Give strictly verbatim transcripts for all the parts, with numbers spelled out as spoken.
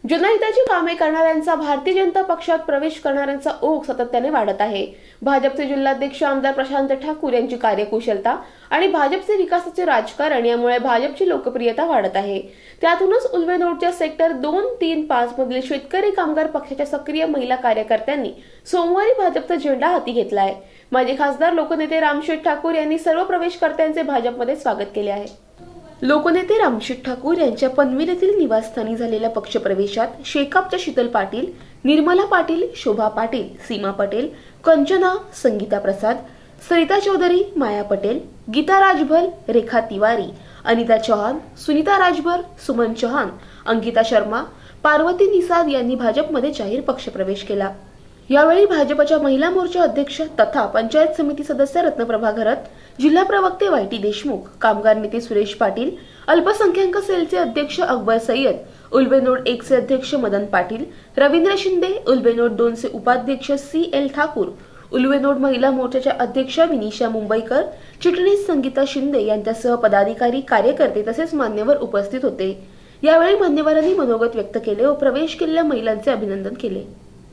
जनहिताची कामे करणाऱ्यांचा भारतीय जनता पक्षात प्रवेश करणाऱ्यांचा ओघ सातत्याने वाढत आहे। भाजपचे जिल्हाध्यक्ष आमदार प्रशांत ठाकूर यांची कार्यकुशलता आणि भाजपचे विकासाचे राजकारण यामुळे भाजपची लोकप्रियता वाढत आहे। त्यातूनच उल्वेनोडच्या सेक्टर दोन तीन पाच मधील शेतकरी कामगार पक्षाच्या सक्रिय महिला कार्यकर्त्यांनी सोमवारी भाजपचा झेंडा हाती घेतलाय। माजी खासदार लोकनेते रामशेठ ठाकूर यांनी सर्व प्रवेशकर्त्यांचे भाजपमध्ये स्वागत केले आहे। लोकनेते रामशेठ ठाकूर यांच्या पनवेल येथील निवासस्थानी झालेल्या पक्षप्रवेशात शेकापच्या शीतल पाटील, निर्मला पाटील, शोभा पाटील, सीमा पटेल, कंचना, संगीता प्रसाद, सरिता चौधरी, माया पटेल, गीता राजभर, रेखा तिवारी, अनिता चौहान, सुनीता राजभर, सुमन चौहान, अंकिता शर्मा, पार्वती निसाद यांनी भाजपमध्ये जाहीर पक्षप्रवेश केला। यावेळी भाजपच्या महिला मोर्चा अध्यक्ष तथा पंचायत समिती सदस्य रत्नप्रभा घरत, जिल्हा प्रवक्ते वाय टी देशमुख, कामगार नेते सुरेश पाटील, अल्पसंख्याक सेलचे अध्यक्ष अकबर सय्यद, उल्वेनोड एक चे अध्यक्ष मदन पाटील, रवींद्र शिंदे, उल्वेनोड दोन चे उपाध्यक्ष सी एल ठाकूर, उल्वेनोड महिला मोर्चाच्या अध्यक्ष विनिशा मुंबईकर, चिटणीस संगीता शिंदे यांच्यासह पदाधिकारी, कार्यकर्ते तसेच मान्यवर उपस्थित होते। यावेळी मान्यवरांनी मनोगत व्यक्त केले व प्रवेश केलेल्या महिलांचे अभिनंदन केले।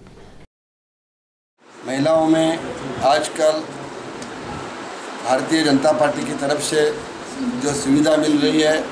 महिलाओं में आजकल भारतीय जनता पार्टी की तरफ से जो सुविधा मिल रही है,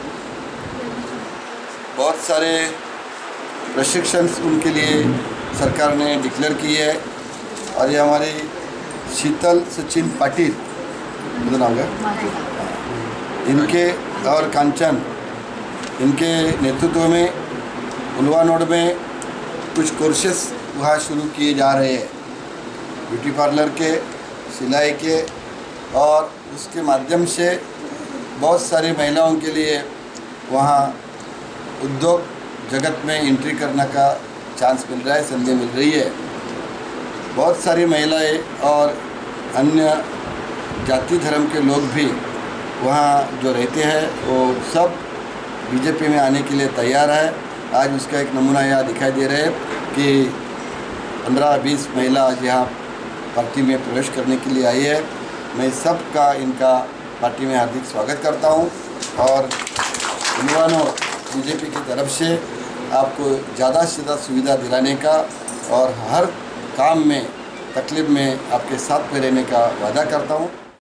बहुत सारे प्रशिक्षण उनके लिए सरकार ने डिक्लेयर की है और ये हमारी शीतल सचिन पाटिल नाम है इनके और कांचन इनके नेतृत्व में उल्वेनोड में कुछ कोर्सेस वहाँ शुरू किए जा रहे हैं, ब्यूटी पार्लर के, सिलाई के, और उसके माध्यम से बहुत सारी महिलाओं के लिए वहाँ उद्योग जगत में एंट्री करने का चांस मिल रहा है, संधि मिल रही है। बहुत सारी महिलाएं और अन्य जाति धर्म के लोग भी वहाँ जो रहते हैं वो सब बीजेपी में आने के लिए तैयार है। आज उसका एक नमूना यहाँ दिखाई दे रहा है कि पंद्रह बीस महिला आज यहाँ पार्टी में प्रवेश करने के लिए आई है। मैं सब का इनका पार्टी में हार्दिक स्वागत करता हूं और उल्वेनोड बीजेपी की तरफ से आपको ज़्यादा से ज़्यादा सुविधा दिलाने का और हर काम में तकलीफ में आपके साथ में रहने का वादा करता हूं।